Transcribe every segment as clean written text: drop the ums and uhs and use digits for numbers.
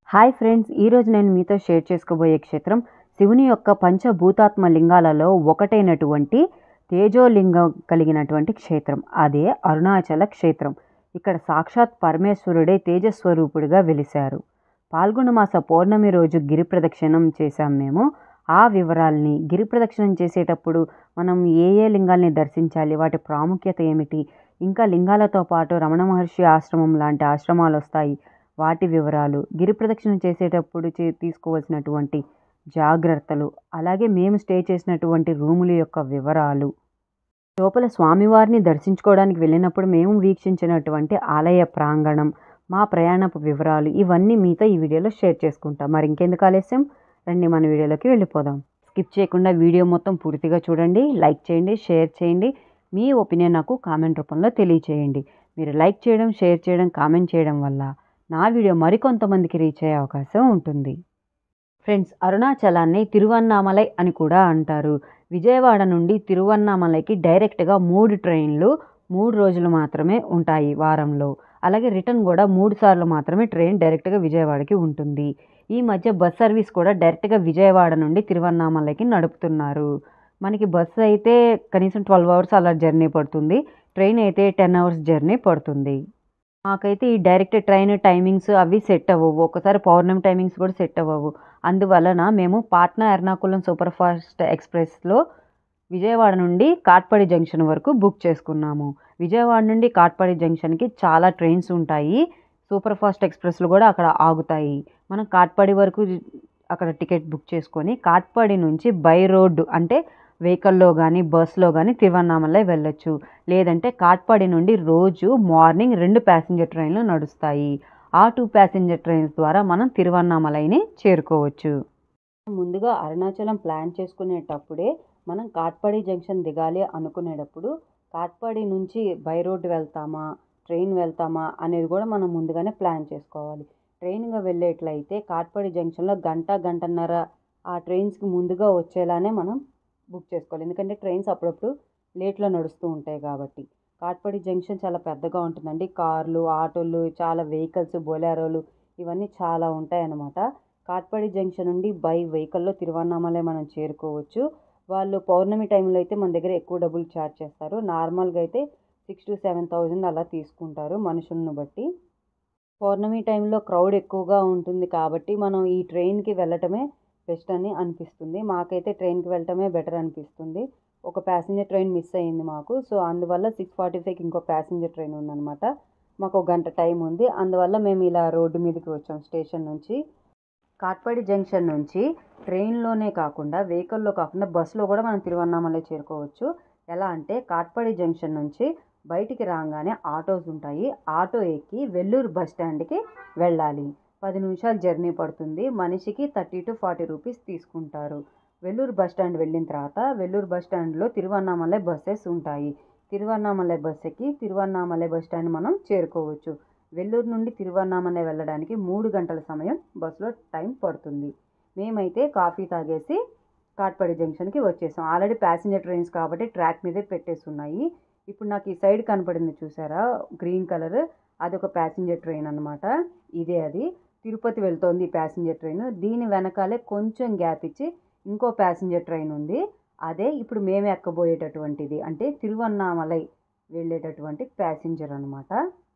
Hi friends, ఈరోజు నేను మీతో షేర్ చేసుకోబోయే క్షేత్రం శివుని యొక్క పంచభూతాత్మ లింగాలలో ఒకటైనటువంటి తేజోలింగం కలిగినటువంటి క్షేత్రం. అదే అరుణాచల క్షేత్రం. ఇక్కడ సాక్షాత్ పరమేశ్వరుడే తేజస్వరూపుడిగా వెలిశారు. పాల్గొన మాస పౌర్ణమి రోజు గిరి ప్రదక్షిణం చేశాం మేము. ఆ వివరాల్ని, గిరి ప్రదక్షిణం చేసేటప్పుడు మనం ఏ ఏ లింగాల్ని దర్శించాలి, వాటి ప్రాముఖ్యత ఏమిటి, ఇంకా లింగాలతో పాటు రమణ మహర్షి ఆశ్రమం లాంటి ఆశ్రమాలు వస్తాయి, వాటి వివరాలు, గిరి ప్రదక్షిణ చేసేటప్పుడు తీసుకోవాల్సినటువంటి జాగ్రత్తలు, అలాగే మేము స్టే చేసినటువంటి రూముల యొక్క వివరాలు, లోపల స్వామివారిని దర్శించుకోవడానికి వెళ్ళినప్పుడు మేము వీక్షించినటువంటి ఆలయ ప్రాంగణం, మా ప్రయాణపు వివరాలు, ఇవన్నీ మీతో ఈ వీడియోలో షేర్ చేసుకుంటాం. మరి ఇంకెందుకు ఆలస్యం, రండి మన వీడియోలోకి వెళ్ళిపోదాం. స్కిప్ చేయకుండా వీడియో మొత్తం పూర్తిగా చూడండి, లైక్ చేయండి, షేర్ చేయండి, మీ ఒపీనియన్ నాకు కామెంట్ రూపంలో తెలియచేయండి. మీరు లైక్ చేయడం, షేర్ చేయడం, కామెంట్ చేయడం వల్ల నా వీడియో మరికొంతమందికి రీచ్ అయ్యే అవకాశం ఉంటుంది. ఫ్రెండ్స్, అరుణాచలాన్ని తిరువన్నామలై అని కూడా అంటారు. విజయవాడ నుండి తిరువన్నామలైకి డైరెక్ట్గా 3 ట్రైన్లు 3 రోజులు మాత్రమే ఉంటాయి వారంలో. అలాగే రిటర్న్ కూడా 3 సార్లు మాత్రమే ట్రైన్ డైరెక్ట్గా విజయవాడకి ఉంటుంది. ఈ మధ్య బస్ సర్వీస్ కూడా డైరెక్ట్గా విజయవాడ నుండి తిరువన్నామలైకి నడుపుతున్నారు. మనకి బస్సు అయితే కనీసం 12 అవర్స్ అలా జర్నీ పడుతుంది. ట్రైన్ అయితే 10 అవర్స్ జర్నీ పడుతుంది. మాకైతే ఈ డైరెక్ట్ ట్రైన్ టైమింగ్స్ అవి సెట్ అవ్వవు. ఒకసారి పౌర్ణమి టైమింగ్స్ కూడా సెట్ అవ్వవు. అందువలన మేము పాట్నా ఎర్నాకుళం సూపర్ ఫాస్ట్ ఎక్స్ప్రెస్లో విజయవాడ నుండి కాట్పాడి జంక్షన్ వరకు బుక్ చేసుకున్నాము. విజయవాడ నుండి కాట్పాడి జంక్షన్కి చాలా ట్రైన్స్ ఉంటాయి. సూపర్ ఫాస్ట్ ఎక్స్ప్రెస్లు కూడా అక్కడ ఆగుతాయి. మనం కాట్పాడి వరకు అక్కడ టికెట్ బుక్ చేసుకొని కాట్పాడి నుంచి బై రోడ్డు అంటే వెహికల్లో కానీ బస్లో కానీ తిరువన్నామలై వెళ్ళొచ్చు. లేదంటే కాట్పాడి నుండి రోజు మార్నింగ్ 2 ప్యాసింజర్ ట్రైన్లు నడుస్తాయి. ఆ 2 ప్యాసింజర్ ట్రైన్స్ ద్వారా మనం తిరువన్నామలైని చేరుకోవచ్చు. ముందుగా అరుణాచలం ప్లాన్ చేసుకునేటప్పుడే మనం కాట్పాడి జంక్షన్ దిగాలి అనుకునేటప్పుడు కాట్పాడి నుంచి బై రోడ్డు వెళ్తామా, ట్రైన్ వెళ్తామా అనేది కూడా మనం ముందుగానే ప్లాన్ చేసుకోవాలి. ట్రైన్గా వెళ్ళేట్లయితే కాట్పాడి జంక్షన్లో గంటన్నర ఆ ట్రైన్స్కి ముందుగా వచ్చేలానే మనం బుక్ చేసుకోవాలి. ఎందుకంటే ట్రైన్స్ అప్పుడప్పుడు లేట్లో నడుస్తూ ఉంటాయి కాబట్టి. కాట్పాడి జంక్షన్ చాలా పెద్దగా ఉంటుందండి. కార్లు, ఆటోలు, చాలా వెహికల్స్, బొలెరోలు ఇవన్నీ చాలా ఉంటాయన్నమాట. కాట్పాడి జంక్షన్ నుండి బై వెహికల్లో తిరువన్నామలై మనం చేరుకోవచ్చు. వాళ్ళు పౌర్ణమి టైంలో అయితే మన దగ్గర ఎక్కువ డబ్బులు ఛార్జ్ చేస్తారు. నార్మల్గా అయితే 6,000 to 7,000 అలా తీసుకుంటారు మనుషులను బట్టి. పౌర్ణమి టైంలో క్రౌడ్ ఎక్కువగా ఉంటుంది కాబట్టి మనం ఈ ట్రైన్కి వెళ్ళటమే బెస్ట్ అని అనిపిస్తుంది. మాకైతే ట్రైన్కి వెళ్ళటమే బెటర్ అనిపిస్తుంది. ఒక ప్యాసింజర్ ట్రైన్ మిస్ అయ్యింది మాకు. సో అందువల్ల 6:45కి ఇంకో ప్యాసింజర్ ట్రైన్ ఉందన్నమాట. మాకు 1 గంట టైం ఉంది. అందువల్ల మేము ఇలా రోడ్డు మీదకి వచ్చాం స్టేషన్ నుంచి. కాట్పాడి జంక్షన్ నుంచి ట్రైన్లోనే కాకుండా వెహికల్లో కాకుండా బస్సులో కూడా మనం తిరువన్నామలై చేరుకోవచ్చు. ఎలా అంటే కాట్పాడి జంక్షన్ నుంచి బయటికి రాగానే ఆటోస్ ఉంటాయి. ఆటో ఎక్కి వెల్లూరు బస్ స్టాండ్కి వెళ్ళాలి. 10 నిమిషాలు జర్నీ పడుతుంది. మనిషికి 30 to 40 రూపీస్ తీసుకుంటారు. వెల్లూరు బస్ స్టాండ్ వెళ్ళిన తర్వాత వెల్లూరు బస్ స్టాండ్లో తిరువన్నామలై బస్సెస్ ఉంటాయి. తిరువన్నామలై బస్ ఎక్కి తిరువన్నామలై బస్ స్టాండ్ మనం చేరుకోవచ్చు. వెల్లూరు నుండి తిరువన్నామలై వెళ్ళడానికి 3 గంటల సమయం బస్సులో టైం పడుతుంది. మేమైతే కాఫీ తాగేసి కాట్పాడి జంక్షన్కి వచ్చేసాం. ఆల్రెడీ ప్యాసింజర్ ట్రైన్స్ కాబట్టి ట్రాక్ మీదే పెట్టేసి ఉన్నాయి. ఇప్పుడు నాకు ఈ సైడ్ కనపడింది చూసారా, గ్రీన్ కలర్, అదొక ప్యాసింజర్ ట్రైన్ అనమాట. ఇదే అది తిరుపతి వెళ్తోంది ఈ ప్యాసింజర్ ట్రైన్. దీని వెనకాలే కొంచెం గ్యాప్ ఇచ్చి ఇంకో ప్యాసింజర్ ట్రైన్ ఉంది. అదే ఇప్పుడు మేము ఎక్కబోయేటటువంటిది, అంటే తిరువన్నామలై వెళ్ళేటటువంటి ప్యాసింజర్ అనమాట.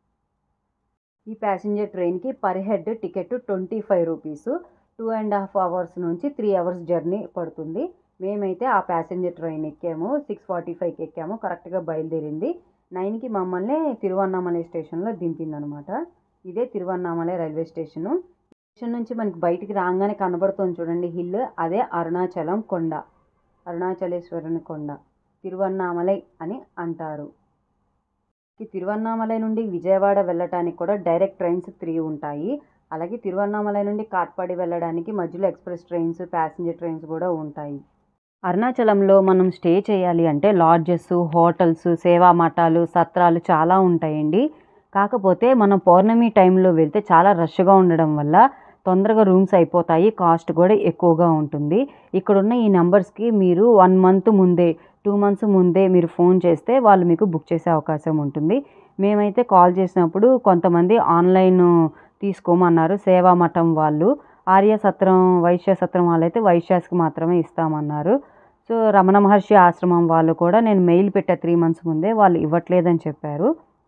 ఈ ప్యాసింజర్ ట్రైన్కి per head ticket 25 rupees. 2.5 hours నుంచి 3 అవర్స్ జర్నీ పడుతుంది. మేమైతే ఆ ప్యాసింజర్ ట్రైన్ ఎక్కాము. 6:45కి ఎక్కాము. కరెక్ట్గా బయలుదేరింది 9కి మమ్మల్ని తిరువన్నామలై స్టేషన్లో దింపిందనమాట. ఇదే తిరువన్నామలై రైల్వే స్టేషను. స్టేషన్ నుంచి మనకి బయటికి రాగానే కనబడుతుంది చూడండి హిల్, అదే అరుణాచలం కొండ, అరుణాచలేశ్వరుని కొండ, తిరువన్నామలై అని అంటారు. తిరువన్నామలై నుండి విజయవాడ వెళ్ళటానికి కూడా డైరెక్ట్ ట్రైన్స్ 3 ఉంటాయి. అలాగే తిరువన్నామలై నుండి కాట్పాడి వెళ్ళడానికి మధ్యలో ఎక్స్ప్రెస్ ట్రైన్స్, ప్యాసింజర్ ట్రైన్స్ కూడా ఉంటాయి. అరుణాచలంలో మనం స్టే చేయాలి అంటే లాడ్జెస్, హోటల్స్, సేవా మఠాలు, సత్రాలు చాలా ఉంటాయండి. కాకపోతే మనం పౌర్ణమి టైంలో వెళ్తే చాలా రష్గా ఉండడం వల్ల తొందరగా రూమ్స్ అయిపోతాయి. కాస్ట్ కూడా ఎక్కువగా ఉంటుంది. ఇక్కడున్న ఈ నెంబర్స్కి మీరు 1 మంత్ ముందే, 2 మంత్స్ ముందే మీరు ఫోన్ చేస్తే వాళ్ళు మీకు బుక్ చేసే అవకాశం ఉంటుంది. మేమైతే కాల్ చేసినప్పుడు కొంతమంది ఆన్లైన్ తీసుకోమన్నారు సేవా మఠం వాళ్ళు. ఆర్య సత్రం, వైశ్య సత్రం వాళ్ళైతే వైశ్యాస్‌కి మాత్రమే ఇస్తామన్నారు. సో, రమణ మహర్షి ఆశ్రమం వాళ్ళు కూడా నేను మెయిల్ పెట్టా 3 మంత్స్ ముందే. వాళ్ళు ఇవ్వట్లేదని చెప్పారు.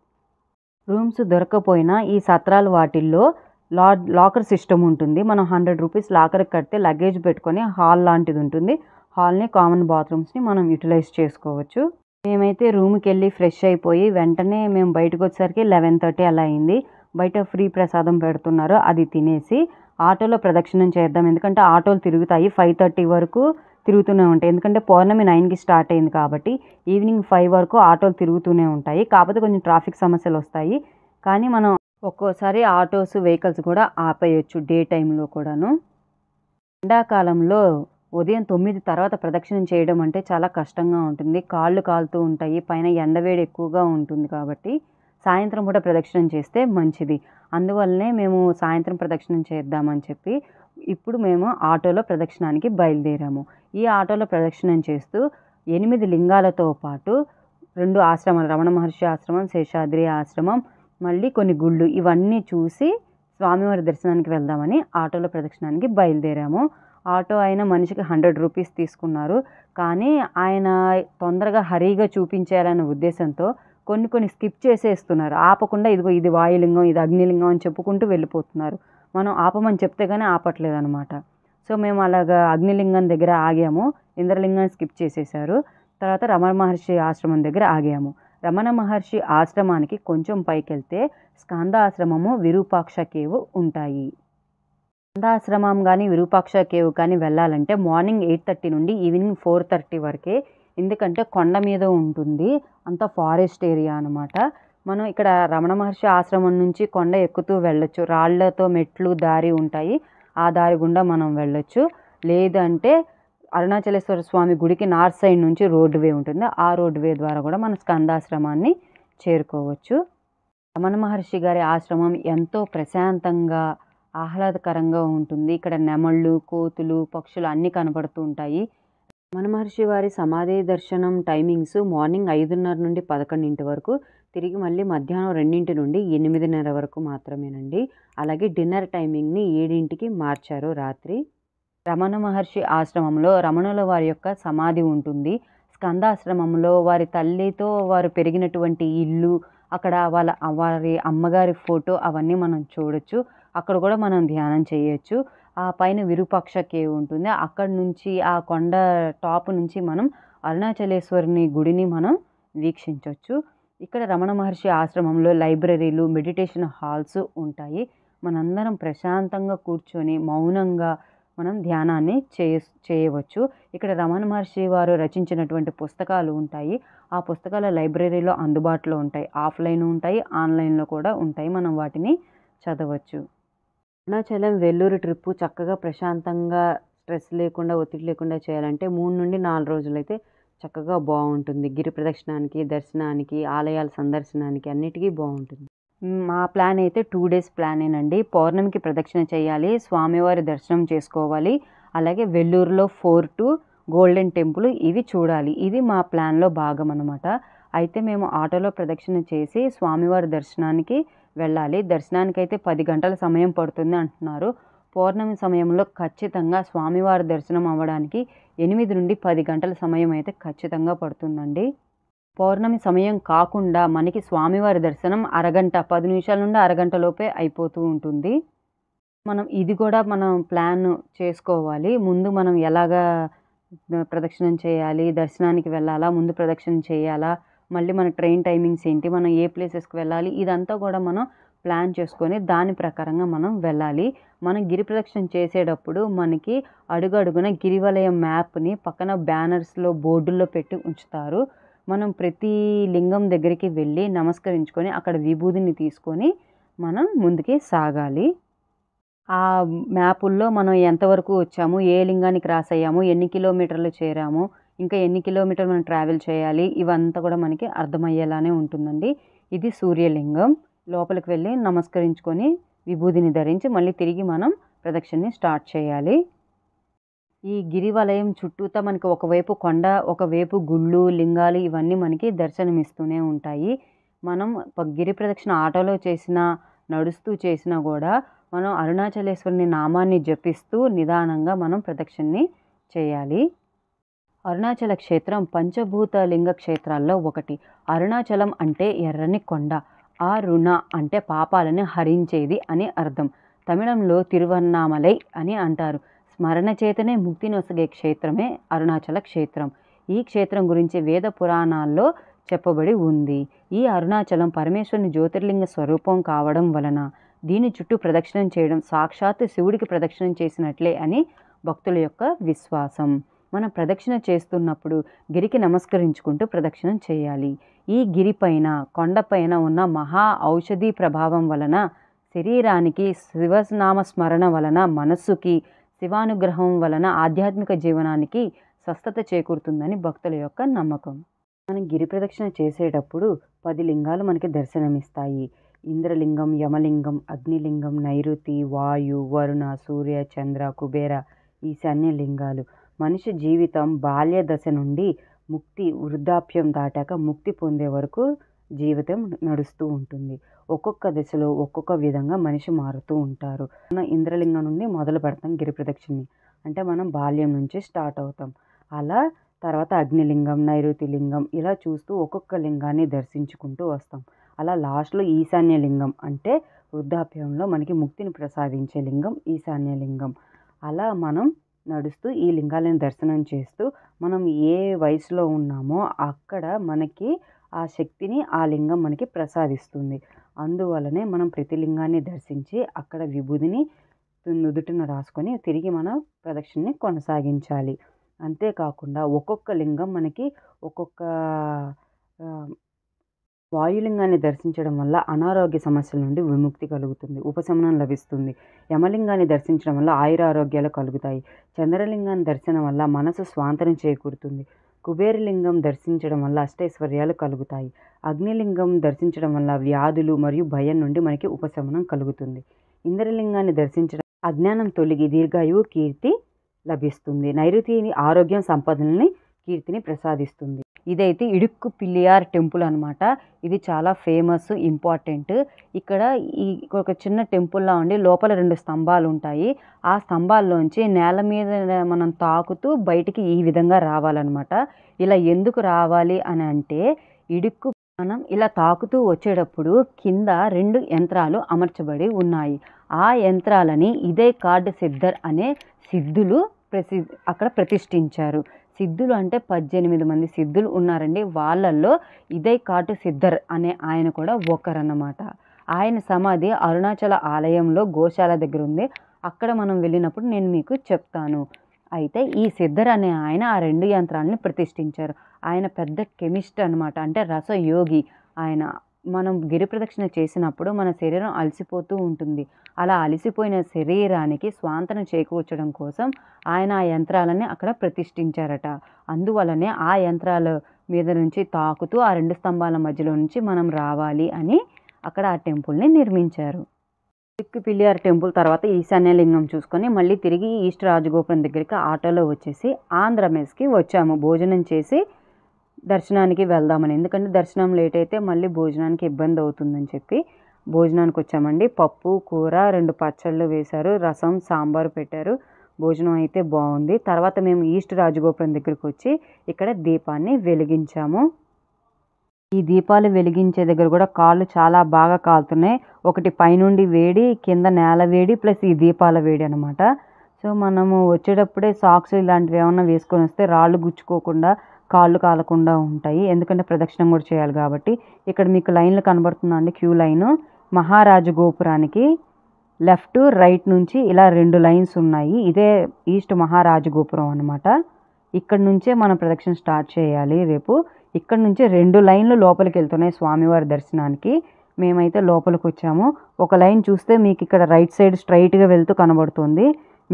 రూమ్స్ దొరక్కపోయినా ఈ సత్రాలు వాటిల్లో లాకర్ సిస్టమ్ ఉంటుంది. మనం ₹100 లాకర్‌కి కడితే లగేజ్ పెట్టుకొని హాల్ లాంటిది ఉంటుంది. హాల్‌ని, కామన్ బాత్రూమ్స్‌ని మనం యుటిలైజ్ చేసుకోవచ్చు. మేమైతే రూమ్‌కెళ్ళి ఫ్రెష్ అయిపోయి వెంటనే మేము బయటకొచ్చేసరికి 11:30 అలా అయింది. బయట ఫ్రీ ప్రసాదం పెడుతున్నారు. అది తినేసి ఆటోలో ప్రదక్షిణం చేద్దాం. ఎందుకంటే ఆటోలు తిరుగుతాయి. 5:30 వరకు తిరుగుతూనే ఉంటాయి. ఎందుకంటే పౌర్ణమి 9కి స్టార్ట్ అయింది కాబట్టి ఈవినింగ్ 5 వరకు ఆటోలు తిరుగుతూనే ఉంటాయి. కాకపోతే కొంచెం ట్రాఫిక్ సమస్యలొస్తాయి. కానీ మనం ఒక్కోసారి ఆటోస్, వెహికల్స్ కూడా ఆపేయొచ్చు డే టైంలో కూడాను. ఎండాకాలంలో ఉదయం 9 తర్వాత ప్రదక్షిణం చేయడం అంటే చాలా కష్టంగా ఉంటుంది. కాళ్ళు కాలుతూ ఉంటాయి. పైన ఎండవేడి ఎక్కువగా ఉంటుంది కాబట్టి సాయంత్రం పూట ప్రదక్షిణం చేస్తే మంచిది. అందువల్లనే మేము సాయంత్రం ప్రదక్షిణం చేద్దామని చెప్పి ఇప్పుడు మేము ఆటోలో ప్రదక్షిణానికి బయలుదేరాము. ఈ ఆటోలో ప్రదక్షిణం చేస్తూ 8 లింగాలతో పాటు 2 ఆశ్రమాలు, రమణ మహర్షి ఆశ్రమం, శేషాద్రి ఆశ్రమం, మళ్ళీ కొన్ని గుళ్ళు ఇవన్నీ చూసి స్వామివారి దర్శనానికి వెళ్దామని ఆటోలో ప్రదక్షిణానికి బయలుదేరాము. ఆటో ఆయన మనిషికి ₹100 తీసుకున్నారు. కానీ ఆయన తొందరగా హరీగా చూపించేయాలనే ఉద్దేశంతో కొన్ని స్కిప్ చేసేస్తున్నారు. ఆపకుండా ఇదిగో ఇది వాయులింగం, ఇది అగ్నిలింగం అని చెప్పుకుంటూ వెళ్ళిపోతున్నారు. మనం ఆపమని చెప్తే గానీ ఆపట్లేదనమాట. సో, మేము అలాగా అగ్నిలింగం దగ్గర ఆగాము. ఇంద్రలింగాన్ని స్కిప్ చేసేశారు. తర్వాత రమణ మహర్షి ఆశ్రమం దగ్గర ఆగాము. రమణ మహర్షి ఆశ్రమానికి కొంచెం పైకెళ్తే స్కందాశ్రమము, విరూపాక్ష కేవ్ ఉంటాయి. స్కందాశ్రమం గానీ, విరూపాక్ష కేవ్ కానీ వెళ్ళాలంటే మార్నింగ్ 8:30 నుండి ఈవినింగ్ 4:30 వరకే. ఎందుకంటే కొండ మీద ఉంటుంది. అంతా ఫారెస్ట్ ఏరియా అనమాట. మనం ఇక్కడ రమణ మహర్షి ఆశ్రమం నుంచి కొండ ఎక్కుతూ వెళ్ళొచ్చు. రాళ్లతో మెట్లు దారి ఉంటాయి. ఆ దారి గుండా మనం వెళ్ళొచ్చు. లేదంటే అరుణాచలేశ్వర స్వామి గుడికి నార్త్ సైడ్ నుంచి రోడ్ వే ఉంటుంది. ఆ రోడ్ వే ద్వారా కూడా మన స్కందాశ్రమాన్ని చేరుకోవచ్చు. రమణ మహర్షి గారి ఆశ్రమం ఎంతో ప్రశాంతంగా, ఆహ్లాదకరంగా ఉంటుంది. ఇక్కడ నెమళ్ళు, కోతులు, పక్షులు అన్నీ కనపడుతూ ఉంటాయి. రమణ మహర్షి వారి సమాధి దర్శనం టైమింగ్స్ మార్నింగ్ 5:30 నుండి 11 వరకు, తిరిగి మళ్ళీ మధ్యాహ్నం 2 నుండి 8:30 వరకు మాత్రమేనండి. అలాగే డిన్నర్ టైమింగ్‌ని 7కి మార్చారు రాత్రి. రమణ మహర్షి ఆశ్రమంలో రమణుల వారి యొక్క సమాధి ఉంటుంది. స్కందాశ్రమంలో వారి తల్లితో వారు పెరిగినటువంటి ఇల్లు, అక్కడ వారి అమ్మగారి ఫోటో అవన్నీ మనం చూడొచ్చు. అక్కడ కూడా మనం ధ్యానం చేయొచ్చు. ఆ పైన విరూపాక్ష కేవ్ ఉంటుంది. అక్కడి నుంచి ఆ కొండ టాప్ నుంచి మనం అరుణాచలేశ్వరుని గుడిని మనం వీక్షించొచ్చు. ఇక్కడ రమణ మహర్షి ఆశ్రమంలో లైబ్రరీలు, మెడిటేషన్ హాల్స్ ఉంటాయి. మనందరం ప్రశాంతంగా కూర్చొని మౌనంగా మనం ధ్యానాన్ని చేయవచ్చు. ఇక్కడ రమణ మహర్షి వారు రచించినటువంటి పుస్తకాలు ఉంటాయి. ఆ పుస్తకాల లైబ్రరీలో అందుబాటులో ఉంటాయి. ఆఫ్‌లైన్ ఉంటాయి, ఆన్‌లైన్‌లో కూడా ఉంటాయి. మనం వాటిని చదవచ్చు. అరుణాచలం, వెల్లూరు ట్రిప్పు చక్కగా ప్రశాంతంగా స్ట్రెస్ లేకుండా, ఒత్తిడి లేకుండా చేయాలంటే 3 నుండి 4 రోజులైతే చక్కగా బావుంటుంది. గిరి ప్రదక్షిణానికి, దర్శనానికి, ఆలయాల సందర్శనానికి అన్నిటికీ బావుంటుంది. మా ప్లాన్ అయితే 2 డేస్ ప్లానేనండి. పౌర్ణమికి ప్రదక్షిణ చేయాలి, స్వామివారి దర్శనం చేసుకోవాలి. అలాగే వెల్లూరులో ఫోర్టు, గోల్డెన్ టెంపుల్ ఇవి చూడాలి. ఇది మా ప్లాన్‌లో భాగం అనమాట. అయితే మేము ఆటోలో ప్రదక్షిణ చేసి స్వామివారి దర్శనానికి వెళ్ళాలి. దర్శనానికైతే 10 గంటల సమయం పడుతుంది అంటున్నారు. పౌర్ణమి సమయంలో ఖచ్చితంగా స్వామివారి దర్శనం అవ్వడానికి 8 నుండి 10 గంటల సమయం అయితే ఖచ్చితంగా పడుతుందండి. పౌర్ణమి సమయం కాకుండా మనకి స్వామివారి దర్శనం అరగంట, 10 నిమిషాల నుండి అరగంట లోపే అయిపోతూ ఉంటుంది. ఇది కూడా మనం ప్లాన్ చేసుకోవాలి. ముందు మనం ఎలాగా ప్రదక్షిణం చేయాలి, దర్శనానికి వెళ్ళాలా, ముందు ప్రదక్షిణం చేయాలా, మళ్ళీ మన ట్రైన్ టైమింగ్స్ ఏంటి, మనం ఏ ప్లేసెస్‌కి వెళ్ళాలి, ఇదంతా కూడా మనం ప్లాన్ చేసుకొని దాని ప్రకారంగా మనం వెళ్ళాలి. మనం గిరి ప్రదక్షిణ చేసేటప్పుడు మనకి అడుగడుగున గిరివలయం మ్యాప్‌ని పక్కన బ్యానర్స్‌లో, బోర్డుల్లో పెట్టి ఉంచుతారు. మనం ప్రతి లింగం దగ్గరికి వెళ్ళి నమస్కరించుకొని అక్కడ విభూదిని తీసుకొని మనం ముందుకి సాగాలి. ఆ మ్యాపుల్లో మనం ఎంతవరకు వచ్చాము, ఏ లింగానికి క్రాస్ అయ్యాము, ఎన్ని కిలోమీటర్లు చేరాము, ఇంకా ఎన్ని కిలోమీటర్లు మనం ట్రావెల్ చేయాలి, ఇవంతా కూడా మనకి అర్థమయ్యేలానే ఉంటుందండి. ఇది సూర్యలింగం. లోపలికి వెళ్ళి నమస్కరించుకొని విభూదిని ధరించి మళ్ళీ తిరిగి మనం ప్రదక్షిణని స్టార్ట్ చేయాలి. ఈ గిరివలయం చుట్టూతా మనకి ఒకవైపు కొండ, ఒకవైపు గుళ్ళు, లింగాలు ఇవన్నీ మనకి దర్శనమిస్తూనే ఉంటాయి. మనం గిరి ప్రదక్షిణ ఆటోలో చేసినా, నడుస్తూ చేసినా కూడా మనం అరుణాచలేశ్వరుని నామాన్ని జపిస్తూ నిదానంగా మనం ప్రదక్షిణని చేయాలి. అరుణాచల క్షేత్రం పంచభూత లింగ క్షేత్రాల్లో ఒకటి. అరుణాచలం అంటే ఎర్రని కొండ. అరుణ అంటే పాపాలను హరించేది అని అర్థం. తమిళంలో తిరువన్నామలై అని అంటారు. స్మరణ చేతనే ముక్తినొసగే క్షేత్రమే అరుణాచల క్షేత్రం. ఈ క్షేత్రం గురించి వేద పురాణాల్లో చెప్పబడి ఉంది. ఈ అరుణాచలం పరమేశ్వరుని జ్యోతిర్లింగ స్వరూపం కావడం వలన దీని చుట్టూ ప్రదక్షిణం చేయడం సాక్షాత్ శివుడికి ప్రదక్షిణం చేసినట్లే అని భక్తుల యొక్క విశ్వాసం. మనం ప్రదక్షిణ చేస్తున్నప్పుడు గిరికి నమస్కరించుకుంటూ ప్రదక్షిణం చేయాలి. ఈ గిరిపైన కొండపైన ఉన్న మహా ఔషధి ప్రభావం వలన శరీరానికి శివనామ స్మరణ వలన మనస్సుకి శివానుగ్రహం వలన ఆధ్యాత్మిక జీవనానికి స్వస్థత చేకూరుతుందని భక్తుల యొక్క నమ్మకం. మనం గిరి ప్రదక్షిణ చేసేటప్పుడు 10 లింగాలు మనకి దర్శనమిస్తాయి. ఇంద్రలింగం, యమలింగం, అగ్నిలింగం, నైరుతి, వాయు, వరుణ, సూర్య, చంద్ర, కుబేర, ఈశాన్య లింగాలు. మనిషి జీవితం బాల్య దశ నుండి ముక్తి వృద్ధాప్యం దాటాక ముక్తి పొందే వరకు జీవితం నడుస్తూ ఉంటుంది. ఒక్కొక్క దశలో ఒక్కొక్క విధంగా మనిషి మారుతూ ఉంటారు. మనం ఇంద్రలింగం నుండి మొదలు పెడతాం గిరి ప్రదక్షిణని. అంటే మనం బాల్యం నుంచి స్టార్ట్ అవుతాం. అలా తర్వాత అగ్నిలింగం, నైరుతి లింగం ఇలా చూస్తూ ఒక్కొక్క లింగాన్ని దర్శించుకుంటూ వస్తాం. అలా లాస్ట్లో ఈశాన్య లింగం అంటే వృద్ధాప్యంలో మనకి ముక్తిని ప్రసాదించే లింగం ఈశాన్య లింగం. అలా మనం నడుస్తూ ఈ లింగాలను దర్శనం చేస్తూ మనం ఏ వయసులో ఉన్నామో అక్కడ మనకి ఆ శక్తిని ఆ లింగం మనకి ప్రసాదిస్తుంది. అందువలనే మనం ప్రతి లింగాన్ని దర్శించి అక్కడ విభూదిని నుదుటిన రాసుకొని తిరిగి మన ప్రదక్షిణని కొనసాగించాలి. అంతేకాకుండా ఒక్కొక్క లింగం మనకి ఒక్కొక్క వాయులింగాన్ని దర్శించడం వల్ల అనారోగ్య సమస్యల నుండి విముక్తి కలుగుతుంది, ఉపశమనం లభిస్తుంది. యమలింగాన్ని దర్శించడం వల్ల ఆయురారోగ్యాలు కలుగుతాయి. చంద్రలింగాన్ని దర్శనం వల్ల మనసు స్వాంతనం చేకూరుతుంది. కుబేరలింగం దర్శించడం వల్ల అష్టైశ్వర్యాలు కలుగుతాయి. అగ్నిలింగం దర్శించడం వల్ల వ్యాధులు మరియు భయం నుండి మనకి ఉపశమనం కలుగుతుంది. ఇంద్రలింగాన్ని దర్శించడం అజ్ఞానం తొలగి దీర్ఘాయువు కీర్తి లభిస్తుంది. నైరుతి ఆరోగ్యం సంపదల్ని కీర్తిని ప్రసాదిస్తుంది. ఇదైతే ఇడుక్కు పిల్లియార్ టెంపుల్ అనమాట. ఇది చాలా ఫేమస్, ఇంపార్టెంట్. ఇక్కడ ఒక చిన్న టెంపుల్లా ఉండి లోపల 2 స్తంభాలు ఉంటాయి. ఆ స్తంభాల్లోంచి నేల మీద మనం తాకుతూ బయటికి ఈ విధంగా రావాలన్నమాట. ఇలా ఎందుకు రావాలి అని అంటే ఇడుక్కు మనం ఇలా తాకుతూ వచ్చేటప్పుడు కింద 2 యంత్రాలు అమర్చబడి ఉన్నాయి. ఆ యంత్రాలని ఇదే కార్డ్ సిద్ధర్ అనే సిద్ధులు అక్కడ ప్రతిష్ఠించారు. సిద్ధులు అంటే 18 మంది సిద్ధులు ఉన్నారండి. వాళ్ళల్లో ఇదే కాటు సిద్ధర్ అనే ఆయన కూడా ఒకరన్నమాట. ఆయన సమాధి అరుణాచల ఆలయంలో గోశాల దగ్గర ఉంది. అక్కడ మనం వెళ్ళినప్పుడు నేను మీకు చెప్తాను. అయితే ఈ సిద్ధర్ అనే ఆయన ఆ 2 యంత్రాలని ప్రతిష్ఠించారు. ఆయన పెద్ద కెమిస్ట్ అనమాట, అంటే రసయోగి ఆయన. మనం గిరి ప్రదక్షిణ చేసినప్పుడు మన శరీరం అలసిపోతూ ఉంటుంది. అలా అలసిపోయిన శరీరానికి స్వాంతన చేకూర్చడం కోసం ఆయన ఆ యంత్రాలని అక్కడ ప్రతిష్ఠించారట. అందువలనే ఆ యంత్రాల మీద నుంచి తాకుతూ ఆ 2 స్తంభాల మధ్యలో నుంచి మనం రావాలి అని అక్కడ ఆ టెంపుల్ని నిర్మించారు. ఇడుక్కు పిల్లియార్ టెంపుల్ తర్వాత ఈశాన్యలింగం చూసుకొని మళ్ళీ తిరిగి ఈస్ట్ రాజగోపురం దగ్గరికి ఆటోలో వచ్చేసి ఆంధ్ర మెస్కి వచ్చాము భోజనం చేసి దర్శనానికి వెళ్దామని. ఎందుకంటే దర్శనం లేట్ అయితే మళ్ళీ భోజనానికి ఇబ్బంది అవుతుందని చెప్పి భోజనానికి వచ్చామండి. పప్పు, కూర, 2 పచ్చళ్ళు వేశారు, రసం, సాంబారు పెట్టారు. భోజనం అయితే బాగుంది. తర్వాత మేము ఈస్ట్ రాజగోపురం దగ్గరికి వచ్చి ఇక్కడ దీపాన్ని వెలిగించాము. ఈ దీపాలు వెలిగించే దగ్గర కూడా కాళ్ళు చాలా బాగా కాలుతున్నాయి. ఒకటి పైనుండి వేడి, కింద నేల వేడి, ప్లస్ ఈ దీపాల వేడి అనమాట. సో మనము వచ్చేటప్పుడే సాక్స్ ఇలాంటివి ఏమన్నా వేసుకొని వస్తే రాళ్ళు గుచ్చుకోకుండా కాళ్ళు కాలకుండా ఉంటాయి. ఎందుకంటే ప్రదక్షిణం కూడా చేయాలి కాబట్టి. ఇక్కడ మీకు లైన్లు కనబడుతుందండి, క్యూ లైను. మహారాజు గోపురానికి లెఫ్ట్ రైట్ నుంచి ఇలా 2 లైన్స్ ఉన్నాయి. ఇదే ఈస్ట్ మహారాజు గోపురం అనమాట. ఇక్కడ నుంచే మనం ప్రదక్షిణ స్టార్ట్ చేయాలి రేపు. ఇక్కడ నుంచి 2 లైన్లు లోపలికి వెళ్తున్నాయి స్వామివారి దర్శనానికి. మేమైతే లోపలికి వచ్చాము. ఒక లైన్ చూస్తే మీకు ఇక్కడ రైట్ సైడ్ స్ట్రైట్గా వెళ్తూ కనబడుతుంది.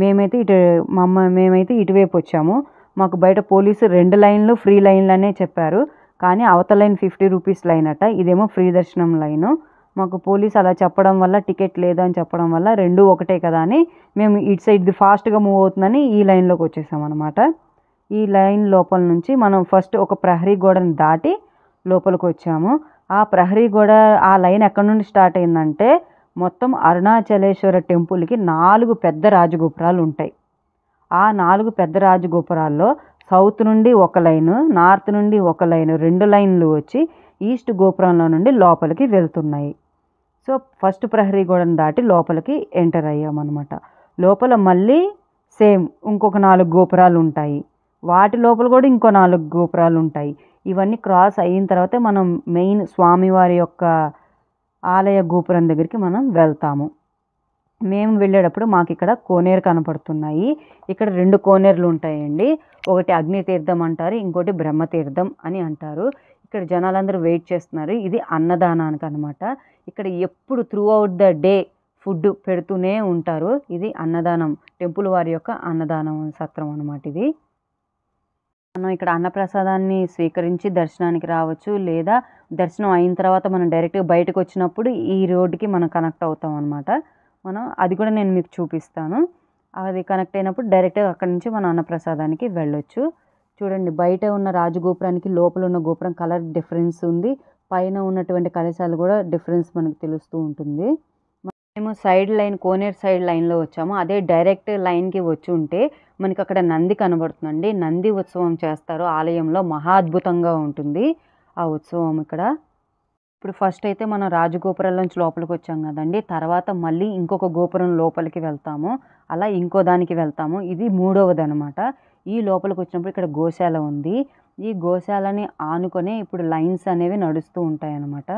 మేమైతే ఇటువైపు వచ్చాము. మాకు బయట పోలీసు 2 లైన్లు ఫ్రీ లైన్లు అనే చెప్పారు. కానీ అవతల లైన్ 50 రూపీస్ లైన్ అట, ఇదేమో ఫ్రీ దర్శనం లైను. మాకు పోలీసు అలా చెప్పడం వల్ల, టికెట్ లేదని చెప్పడం వల్ల 2 ఒకటే కదా అని మేము ఇటు సైడ్ది ఫాస్ట్గా మూవ్ అవుతుందని ఈ లైన్లోకి వచ్చేసాం అనమాట. ఈ లైన్ లోపల నుంచి మనం ఫస్ట్ ఒక ప్రహరీ గోడని దాటి లోపలికి వచ్చాము. ఆ ప్రహరీ గోడ ఆ లైన్ ఎక్కడి నుండి స్టార్ట్ అయిందంటే మొత్తం అరుణాచలేశ్వర టెంపుల్కి 4 పెద్ద రాజగోపురాలు ఉంటాయి. ఆ 4 పెద్ద రాజగోపురాల్లో సౌత్ నుండి ఒక లైను, నార్త్ నుండి ఒక లైను, 2 లైన్లు వచ్చి ఈస్ట్ గోపురంలో నుండి లోపలికి వెళ్తున్నాయి. సో ఫస్ట్ ప్రహరీ గోడను దాటి లోపలికి ఎంటర్ అయ్యామన్నమాట. లోపల మళ్ళీ సేమ్ ఇంకొక 4 గోపురాలు ఉంటాయి. వాటి లోపల కూడా ఇంకో 4 గోపురాలు ఉంటాయి. ఇవన్నీ క్రాస్ అయిన తర్వాత మనం మెయిన్ స్వామివారి యొక్క ఆలయ గోపురం దగ్గరికి మనం వెళ్తాము. మేము వెళ్ళేటప్పుడు మాకు ఇక్కడ కోనేరు కనపడుతున్నాయి. ఇక్కడ 2 కోనేరులు ఉంటాయండి. ఒకటి అగ్నితీర్థం అంటారు, ఇంకోటి బ్రహ్మతీర్థం అని అంటారు. ఇక్కడ జనాలందరూ వెయిట్ చేస్తున్నారు. ఇది అన్నదానానికి అనమాట. ఇక్కడ ఎప్పుడు throughout the day food పెడుతూనే ఉంటారు. ఇది అన్నదానం, టెంపుల్ వారి యొక్క అన్నదానం సత్రం అనమాట ఇది. మనం ఇక్కడ అన్నప్రసాదాన్ని స్వీకరించి దర్శనానికి రావచ్చు, లేదా దర్శనం అయిన తర్వాత మనం డైరెక్ట్గా బయటకు వచ్చినప్పుడు ఈ రోడ్డుకి మనం కనెక్ట్ అవుతాం అనమాట. అది కూడా నేను మీకు చూపిస్తాను. అది కనెక్ట్ అయినప్పుడు డైరెక్ట్గా అక్కడి నుంచి మనం అన్నప్రసాదానికి వెళ్ళొచ్చు. చూడండి, బయట ఉన్న రాజగోపురానికి లోపల ఉన్న గోపురం కలర్ డిఫరెన్స్ ఉంది. పైన ఉన్నటువంటి కలశాలు కూడా డిఫరెన్స్ మనకు తెలుస్తూ ఉంటుంది. మేము సైడ్ లైన్, కోనేరు సైడ్ లైన్లో వచ్చాము. అదే డైరెక్ట్ లైన్కి వచ్చి ఉంటే మనకి అక్కడ నంది కనబడుతుందండి. నంది ఉత్సవం చేస్తారు ఆలయంలో, మహా అద్భుతంగా ఉంటుంది ఆ ఉత్సవం ఇక్కడ. ఇప్పుడు ఫస్ట్ అయితే మనం రాజగోపురంలోంచి లోపలికి వచ్చాం కదండి, తర్వాత మళ్ళీ ఇంకొక గోపురం లోపలికి వెళ్తాము, అలా ఇంకో దానికి వెళ్తాము. ఇది 3వది అనమాట. ఈ లోపలికి వచ్చినప్పుడు ఇక్కడ గోశాల ఉంది. ఈ గోశాలని ఆనుకొని ఇప్పుడు లైన్స్ అనేవి నడుస్తూ ఉంటాయి అన్నమాట.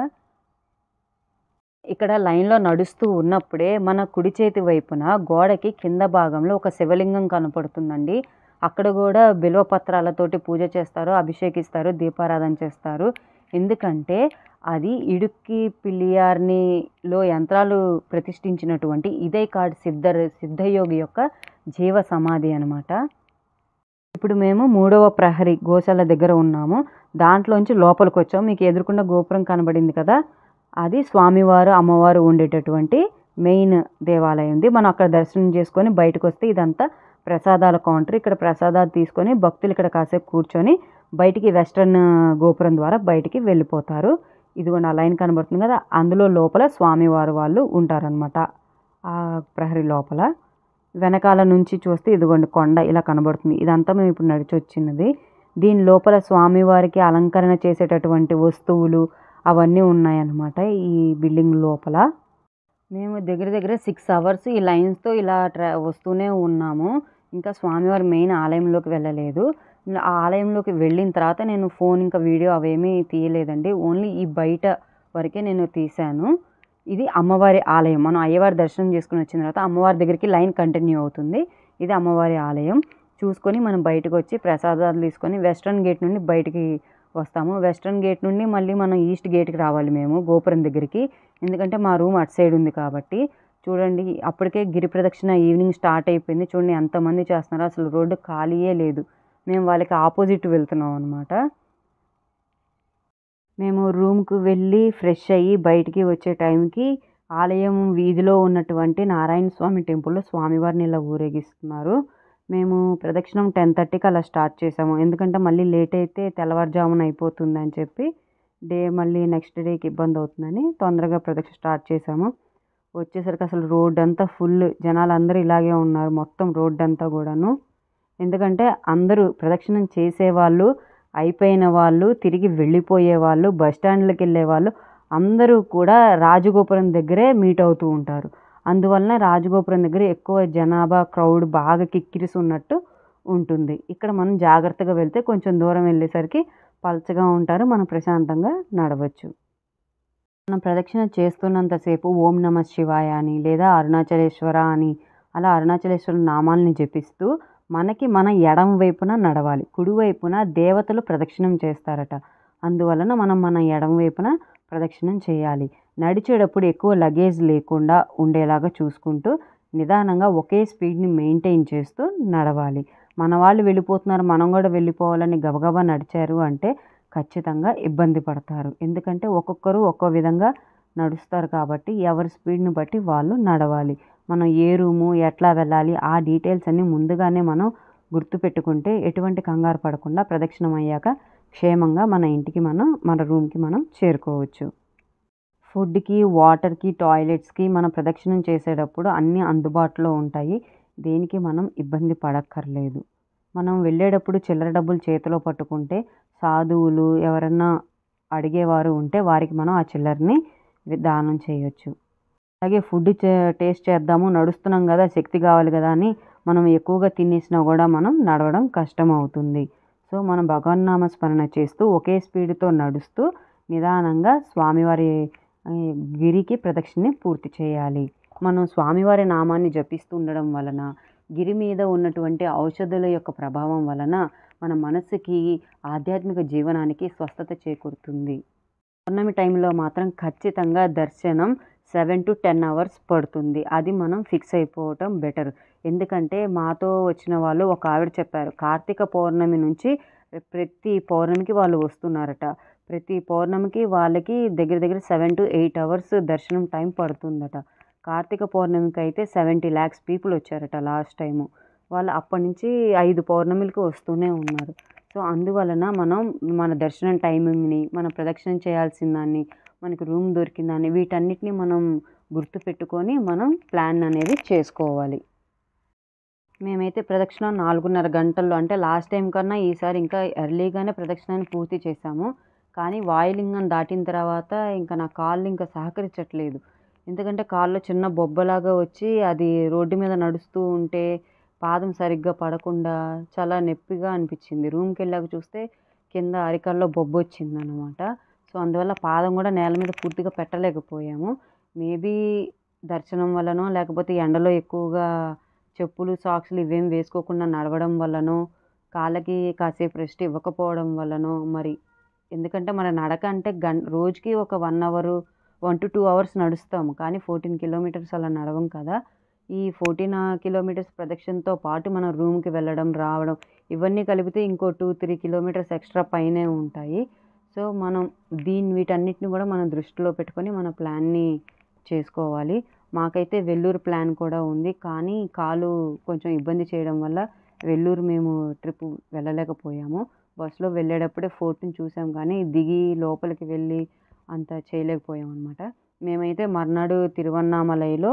ఇక్కడ లైన్లో నడుస్తూ ఉన్నప్పుడే మన కుడి చేతి వైపున గోడకి కింద భాగంలో ఒక శివలింగం కనపడుతుందండి. అక్కడ కూడా బిల్వపత్రాలతోటి పూజ చేస్తారు, అభిషేకిస్తారు, దీపారాధన చేస్తారు. ఎందుకంటే అది ఇడుక్కి పిల్లియార్నిలో యంత్రాలు ప్రతిష్ఠించినటువంటి ఇదైకాడ్ సిద్ధయోగి యొక్క జీవ సమాధి అనమాట. ఇప్పుడు మేము 3వ ప్రహరీ గోశాల దగ్గర ఉన్నాము. దాంట్లోంచి లోపలికి వచ్చాము. మీకు ఎదురుకుండా గోపురం కనబడింది కదా, అది స్వామివారు అమ్మవారు ఉండేటటువంటి మెయిన్ దేవాలయం ఉంది. మనం అక్కడ దర్శనం చేసుకొని బయటకు వస్తే ఇదంతా ప్రసాదాల కౌంటర్. ఇక్కడ ప్రసాదాలు తీసుకొని భక్తులు ఇక్కడ కాసేపు కూర్చొని బయటికి వెస్ట్రన్ గోపురం ద్వారా బయటికి వెళ్ళిపోతారు. ఇదిగోండి ఆ లైన్ కనబడుతుంది కదా, అందులో లోపల స్వామివారు వాళ్ళు ఉంటారనమాట. ఆ ప్రహరీ లోపల వెనకాల నుంచి చూస్తే ఇదిగోండి కొండ ఇలా కనబడుతుంది. ఇదంతా మేము ఇప్పుడు నడిచి వచ్చినది. దీని లోపల స్వామివారికి అలంకరణ చేసేటటువంటి వస్తువులు అవన్నీ ఉన్నాయన్నమాట ఈ బిల్డింగ్ లోపల. మేము దగ్గర దగ్గర 6 అవర్స్ ఈ లైన్స్తో ఇలా వస్తూనే ఉన్నాము. ఇంకా స్వామివారి మెయిన్ ఆలయంలోకి వెళ్ళలేదు. ఆ ఆలయంలోకి వెళ్ళిన తర్వాత నేను ఫోన్ ఇంకా వీడియో అవేమీ తీయలేదండి. ఓన్లీ ఈ బయట వరకే నేను తీశాను. ఇది అమ్మవారి ఆలయం. మనం అయ్యవారి దర్శనం చేసుకుని వచ్చిన తర్వాత అమ్మవారి దగ్గరికి లైన్ కంటిన్యూ అవుతుంది. ఇది అమ్మవారి ఆలయం. చూసుకొని మనం బయటకు వచ్చి ప్రసాదాలు తీసుకొని వెస్ట్రన్ గేట్ నుండి బయటికి వస్తాము. వెస్ట్రన్ గేట్ నుండి మళ్ళీ మనం ఈస్ట్ గేట్కి రావాలి మేము గోపురం దగ్గరికి, ఎందుకంటే మా రూమ్ అటు సైడ్ ఉంది కాబట్టి. చూడండి, అప్పటికే గిరి ప్రదక్షిణ ఈవినింగ్ స్టార్ట్ అయిపోయింది. చూడండి ఎంతమంది చేస్తున్నారు, అసలు రోడ్డు ఖాళీయే లేదు. మేము వాళ్ళకి ఆపోజిట్ వెళ్తున్నాం అనమాట. మేము రూమ్కి వెళ్ళి ఫ్రెష్ అయ్యి బయటికి వచ్చే టైంకి ఆలయం వీధిలో ఉన్నటువంటి నారాయణ స్వామి టెంపుల్లో స్వామివారిని ఇలా ఊరేగిస్తున్నారు. మేము ప్రదక్షిణం 10:30కి అలా స్టార్ట్ చేసాము. ఎందుకంటే మళ్ళీ లేట్ అయితే తెల్లవారుజామున అయిపోతుందని చెప్పి, మళ్ళీ నెక్స్ట్ డేకి ఇబ్బంది అవుతుందని తొందరగా ప్రదక్షిణ స్టార్ట్ చేసాము. వచ్చేసరికి అసలు రోడ్ అంతా ఫుల్, జనాలు అందరూ ఇలాగే ఉన్నారు మొత్తం రోడ్ అంతా కూడాను. ఎందుకంటే అందరూ ప్రదక్షిణం చేసేవాళ్ళు, అయిపోయిన వాళ్ళు, తిరిగి వెళ్ళిపోయే వాళ్ళు, బస్ స్టాండ్లకు వెళ్ళే వాళ్ళు అందరూ కూడా రాజగోపురం దగ్గరే మీట్ అవుతూ ఉంటారు. అందువలన రాజగోపురం దగ్గర ఎక్కువ జనాభా, క్రౌడ్ బాగా కిక్కిరిసి ఉన్నట్టు ఉంటుంది. ఇక్కడ మనం జాగ్రత్తగా వెళ్తే కొంచెం దూరం వెళ్ళేసరికి పలచగా ఉంటారు, మనం ప్రశాంతంగా నడవచ్చు. మనం ప్రదక్షిణ చేస్తున్నంతసేపు ఓం నమ శివాయ అని లేదా అరుణాచలేశ్వర అని అలా అరుణాచలేశ్వర నామాలని జపిస్తూ మనకి మన ఎడమ వైపున నడవాలి. కుడివైపున దేవతలు ప్రదక్షిణం చేస్తారట. అందువలన మనం మన ఎడమ వైపున ప్రదక్షిణం చేయాలి. నడిచేటప్పుడు ఎక్కువ లగేజ్ లేకుండా ఉండేలాగా చూసుకుంటూ నిదానంగా ఒకే స్పీడ్ని మెయింటైన్ చేస్తూ నడవాలి. మన వాళ్ళు వెళ్ళిపోతున్నారు, మనం కూడా వెళ్ళిపోవాలని గబగబా నడిచారు అంటే ఖచ్చితంగా ఇబ్బంది పడతారు. ఎందుకంటే ఒక్కొక్కరు ఒక్కో విధంగా నడుస్తారు కాబట్టి ఎవరి స్పీడ్ని బట్టి వాళ్ళు నడవాలి. మనం ఏ రూము, ఎట్లా వెళ్ళాలి, ఆ డీటెయిల్స్ అన్నీ ముందుగానే మనం గుర్తుపెట్టుకుంటే ఎటువంటి కంగారు పడకుండా ప్రదక్షిణం అయ్యాక క్షేమంగా మన ఇంటికి మన రూమ్కి మనం చేరుకోవచ్చు. ఫుడ్‌కి, వాటర్‌కి, టాయిలెట్స్‌కి మనం ప్రదక్షిణం చేసేటప్పుడు అన్నీ అందుబాటులో ఉంటాయి. దేనికి మనం ఇబ్బంది పడక్కర్లేదు. మనం వెళ్ళేటప్పుడు చిల్లర డబ్బులు చేతిలో పట్టుకుంటే సాధువులు ఎవరన్నా అడిగేవారు ఉంటే వారికి మనం ఆ చిల్లరని దానం చేయొచ్చు. అలాగే ఫుడ్ టేస్ట్ చేద్దాము, నడుస్తున్నాం గదా! శక్తి కావాలి గదా! అని మనం ఎక్కువగా తినేసినా గూడా మనం నడవడం కష్టమవుతుంది. సో, మనం భగవన్నామ స్మరణ చేస్తూ ఒకే స్పీడ్‌తో నడుస్తూ నిదానంగా స్వామివారి గిరికి ప్రదక్షిణని పూర్తి చేయాలి. మనం స్వామివారి నామాన్ని జపిస్తూ ఉండడం వలన, గిరి మీద ఉన్నటువంటి ఔషధుల యొక్క ప్రభావం వలన మన మనసుకి, ఆధ్యాత్మిక జీవనానికి స్వస్థత చేకూరుతుంది. పౌర్ణమి టైంలో మాత్రం ఖచ్చితంగా దర్శనం 7-10 అవర్స్ పడుతుంది. అది మనం ఫిక్స్ అయిపోవటం బెటర్. ఎందుకంటే మాతో వచ్చిన వాళ్ళు ఒక ఆవిడ చెప్పారు. కార్తీక పౌర్ణమి నుంచి ప్రతి పౌర్ణమికి వాళ్ళు వస్తున్నారట. ప్రతి పౌర్ణమికి వాళ్ళకి దగ్గర దగ్గర 7-8 అవర్స్ దర్శనం టైం పడుతుందట. కార్తీక పౌర్ణమికైతే 70 లాక్స్ పీపుల్ వచ్చారట లాస్ట్ టైము. వాళ్ళు అప్పటినుంచి 5 పౌర్ణమిలకి వస్తూనే ఉన్నారు. సో, అందువలన మనం మన దర్శనం టైమింగ్‌ని, మనం ప్రదక్షిణం చేయాల్సిన దాన్ని, మనకి రూమ్ దొరికిందాన్ని వీటన్నిటిని మనం గుర్తుపెట్టుకొని మనం ప్లాన్ అనేది చేసుకోవాలి. మేమైతే ప్రదక్షిణ 4:30 గంటల్లో అంటే లాస్ట్ టైం కన్నా ఈసారి ఇంకా ఎర్లీగానే ప్రదక్షిణాన్ని పూర్తి చేశాము. కానీ వాయులింగం దాటిన తర్వాత ఇంకా నా కాళ్ళు ఇంకా సహకరించట్లేదు. ఎందుకంటే కాల్లో చిన్న బొబ్బలాగా వచ్చి అది రోడ్డు మీద నడుస్తూ ఉంటే పాదం సరిగ్గా పడకుండా చాలా నొప్పిగా అనిపించింది. రూమ్‌కెళ్ళాక చూస్తే కింద అరికాల్లో బొబ్బొచ్చిందనమాట. సో, అందువల్ల పాదం కూడా నేల మీద పూర్తిగా పెట్టలేకపోయాము. మేబీ దర్శనం వల్లనో లేకపోతే ఎండలో ఎక్కువగా చెప్పులు, సాక్స్‌లు ఇవేమి వేసుకోకుండా నడవడం వల్లనో, కాళ్ళకి కాసేపు రెస్ట్ ఇవ్వకపోవడం వల్లనో మరి. ఎందుకంటే మన నడక అంటే రోజుకి ఒక 1 అవరు, 1-2 అవర్స్ నడుస్తాము. కానీ 14 కిలోమీటర్స్ అలా నడవం కదా! ఈ 14 కిలోమీటర్స్ ప్రదక్షిణతో పాటు మనం రూమ్‌కి వెళ్ళడం, రావడం ఇవన్నీ కలిపితే ఇంకో 2-3 కిలోమీటర్స్ ఎక్స్‌ట్రా పైనే ఉంటాయి. సో, మనం వీటన్నిటిని కూడా మనం దృష్టిలో పెట్టుకొని మన ప్లాన్‌ని చేసుకోవాలి. మాకైతే వెల్లూరు ప్లాన్ కూడా ఉంది. కానీ కాలు కొంచెం ఇబ్బంది చేయడం వల్ల వెల్లూరు మేము ట్రిప్ వెళ్ళలేకపోయాము. బస్సులో వెళ్ళేటప్పుడే ఫోర్ట్‌ని చూసాం కానీ దిగి లోపలికి వెళ్ళి అంత చేయలేకపోయామనమాట. మేమైతే మర్నాడు తిరువన్నామలైలో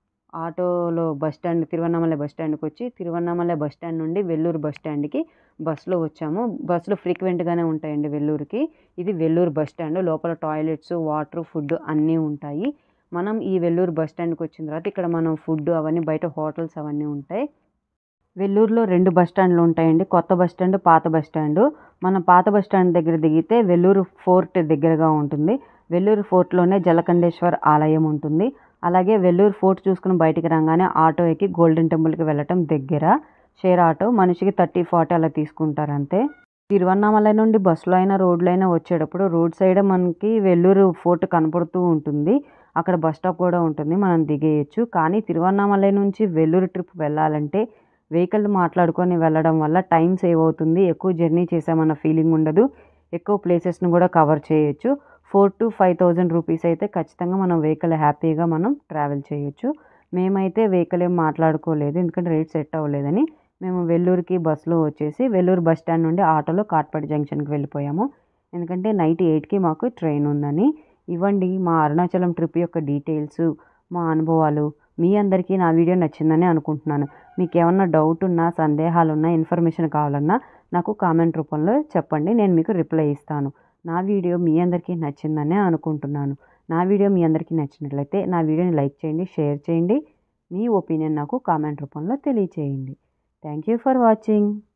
ఆటోలో తిరువన్నామలై బస్ స్టాండ్‌కొచ్చి, తిరువన్నామలై బస్ స్టాండ్ నుండి వెల్లూరు బస్ స్టాండ్‌కి బస్సులో వచ్చాము. బస్సులు ఫ్రీక్వెంట్‌గానే ఉంటాయండి వెల్లూరుకి. ఇది వెల్లూరు బస్ స్టాండ్. లోపల టాయిలెట్స్, వాటర్, ఫుడ్ అన్నీ ఉంటాయి. మనం ఈ వెల్లూరు బస్ స్టాండ్‌కొచ్చిన తర్వాత ఇక్కడ మనం ఫుడ్ అవన్నీ బయట హోటల్స్ అవన్నీ ఉంటాయి. వెల్లూరులో 2 బస్ స్టాండ్‌లు ఉంటాయండి. కొత్త బస్ స్టాండ్, పాత బస్ స్టాండు. మనం పాత బస్ స్టాండ్ దగ్గర దిగితే వెల్లూరు ఫోర్ట్ దగ్గరగా ఉంటుంది. వెల్లూరు ఫోర్ట్‌లోనే జలకండేశ్వర్ ఆలయం ఉంటుంది. అలాగే వెల్లూరు ఫోర్ట్ చూసుకొని బయటికి రాగానే ఆటో ఎక్కి గోల్డెన్ టెంపుల్‌కి వెళ్ళటం దగ్గర. షేర్ ఆటో మనిషికి 30, 40 అలా తీసుకుంటారంతే. తిరువన్నామలై నుండి బస్సులో అయినా, రోడ్లో అయినా వచ్చేటప్పుడు రోడ్ సైడే మనకి వెల్లూరు ఫోర్ట్ కనపడుతూ ఉంటుంది. అక్కడ బస్ స్టాప్ కూడా ఉంటుంది. మనం దిగేయొచ్చు. కానీ తిరువన్నామలై నుంచి వెల్లూరు ట్రిప్ వెళ్ళాలంటే వెహికల్ మాట్లాడుకొని వెళ్ళడం వల్ల టైం సేవ్ అవుతుంది. ఎక్కువ జర్నీ చేశామన్న ఫీలింగ్ ఉండదు. ఎక్కువ ప్లేసెస్‌ని కూడా కవర్ చేయొచ్చు. 4,000-5,000 రూపీస్ అయితే ఖచ్చితంగా మనం వెహికల్ హ్యాపీగా మనం ట్రావెల్ చేయొచ్చు. మేమైతే వెహికల్ ఏం మాట్లాడుకోలేదు. ఎందుకంటే రేట్ సెట్ అవ్వలేదని. మేము వెల్లూరుకి బస్సులో వచ్చేసి వెల్లూరు బస్ స్టాండ్ నుండి ఆటోలో కాట్పాడి జంక్షన్‌కి వెళ్ళిపోయాము. ఎందుకంటే నైట్ 8కి మాకు ట్రైన్ ఉందని. ఇవ్వండి మా అరుణాచలం ట్రిప్ యొక్క డీటెయిల్స్, మా అనుభవాలు. మీ అందరికీ నా వీడియో నచ్చిందని అనుకుంటున్నాను. మీకేమన్నా డౌట్ ఉన్నా, సందేహాలున్నా, ఇన్ఫర్మేషన్ కావాలన్నా నాకు కామెంట్ రూపంలో చెప్పండి. నేను మీకు రిప్లై ఇస్తాను. నా వీడియో మీ అందరికీ నచ్చిందనే అనుకుంటున్నాను. నా వీడియో మీ అందరికీ నచ్చినట్లయితే నా వీడియోని లైక్ చేయండి, షేర్ చేయండి. మీ ఒపీనియన్ నాకు కామెంట్ రూపంలో తెలియచేయండి. Thank you for watching.